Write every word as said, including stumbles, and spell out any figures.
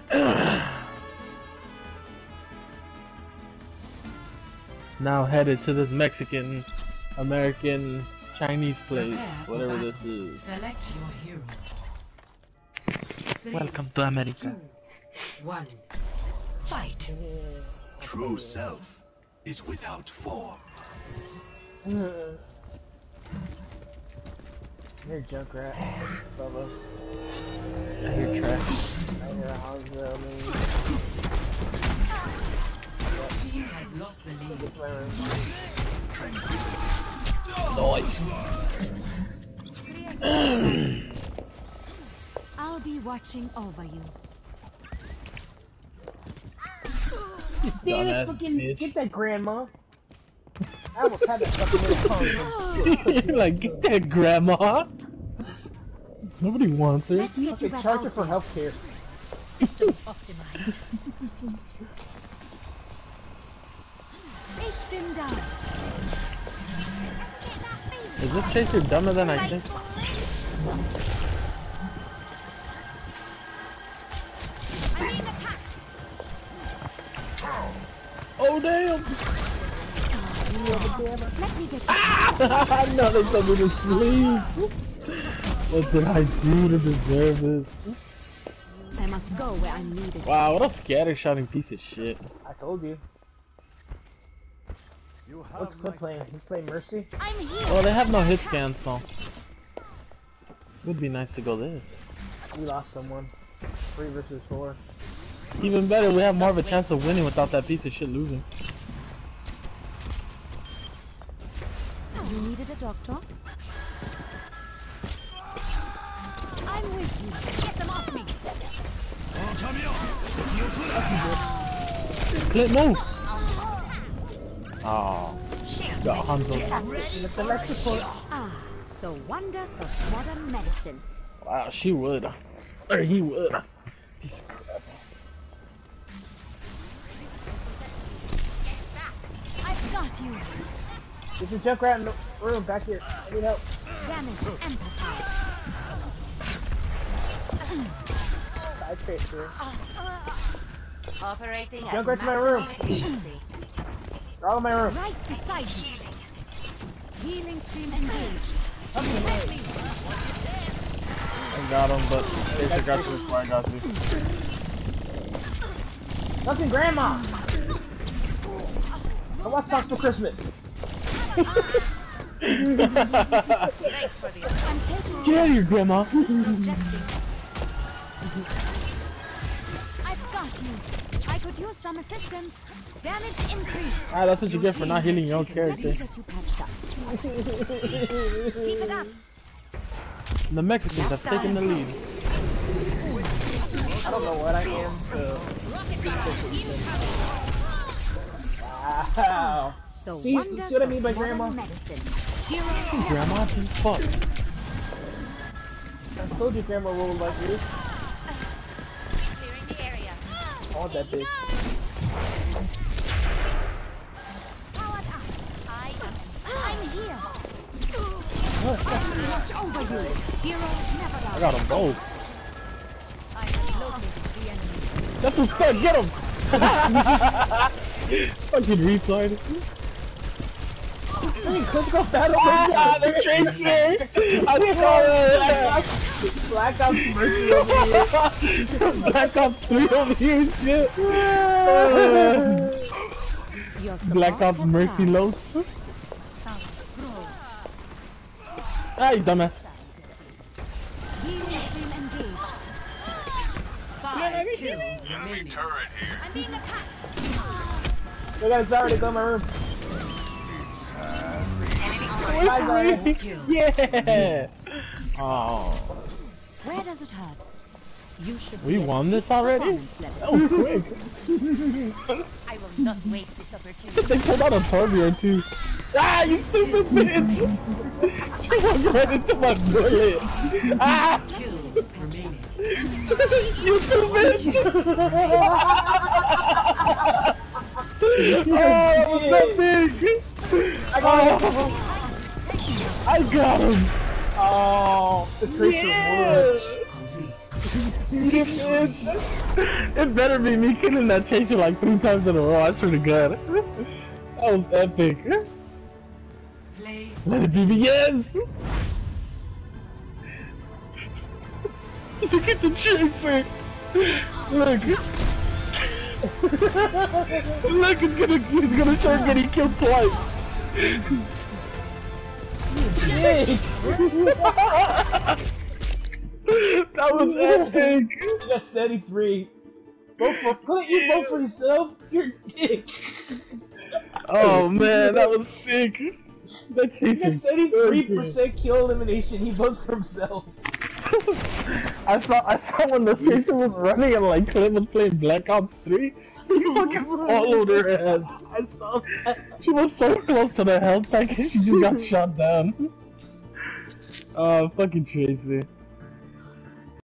Now headed to this Mexican, American, Chinese place, whatever this is. Select your hero. Three, Welcome to America. Two, one. Fight. True self is without form. You're Junkrat, fellas. I hear trash. I hear Hanzo, I mean. Team has lost the lead. I'll be watching over you. Damn it, fucking get that grandma. I almost had that fucking little phone. You're like, get that grandma. Nobody wants her. Let's get Okay, you back charge out her for there. healthcare. System optimized. Ich bin da. Is this chaser dumber than I think? Oh damn! Let me get you. I know they told me to sleep. What did I do to deserve this? I must go where I'm needed. Wow, what a scattershotting piece of shit. I told you. What's Clip playing? He's playing Mercy? I'm here. Well, they have no hit scan, so would be nice to go this. We lost someone. Three versus four. Even better, we have more of a chance of winning without that piece of shit losing. You needed a doctor? I'm with you. Get them off me. Clip, move! Oh, got Hanzo. Ah, the wonders of modern medicine. Wow, she would. Or he would. Piece of crap. I've got you. There's a Junkrat in the room back here. I need help. Damage amplified. I face her. Operating at Junkrat's in my room. efficiency. They're all in my room. Right beside you. Healing stream engaged. I got him, but Chaser got you before I got you. Nothing, Grandma! I want socks for Christmas. Thanks for the I'm taking Get out of here, Grandma! projecting. I've got you. I could use some assistance. Damage increase. Ah, that's what you get for not healing your own character. Let me get you patched up. Keep it up. The Mexicans have taken the lead. I don't know what I am, so... Wow. The See, you wonders see what I of mean by modern grandma? medicine. Heroes Grandma, she's fucked. I told you Grandma rolled like this. clearing the area. I want that bitch. Powered up. I am. I'm here. Watch over you. Heroes never I die. got them both. I have located the enemy. That's what's good, get him! Fucking retard. Hey, let's go battle Ah, the Chaser! I saw it! Black Ops Mercy over here. Black Ops three over here, shit! Your Black support Ops has Mercy arrived. Los. Ah, you dumbass. Healing stream engaged. Five kills remaining. I'm being attacked. They got a Zara to go in my room. Bye, Zara. Yeah! Oh. Where does it hurt? You should We be at won this peak already? performance level. That was quick. I will not waste this opportunity. They pulled out a Torbjorn or two. Ah, you stupid bitch! She walked right into my bullet. Ah! Kills remaining. You stupid! Oh, what's that big? I got him. I got him! Oh, the creature Yeah. wood. Complete. You bitch. It better be me killing that chaser like three times in a row, I swear to God. That was epic. Play. Let it be me, yes! Look at the chaser! Look! Look, it's gonna, it's gonna start getting killed twice! That was epic! That's thirty-three. Vote for, couldn't you vote for yourself? You're a dick. Oh man, that was sick! That's He got seventy-three percent kill elimination, he votes for himself. I saw, I saw when the chaser was running and like Clint was playing Black Ops three, he fucking followed her ass. I saw that. She was so close to the health pack and she just got shot down. Oh, fucking Tracy.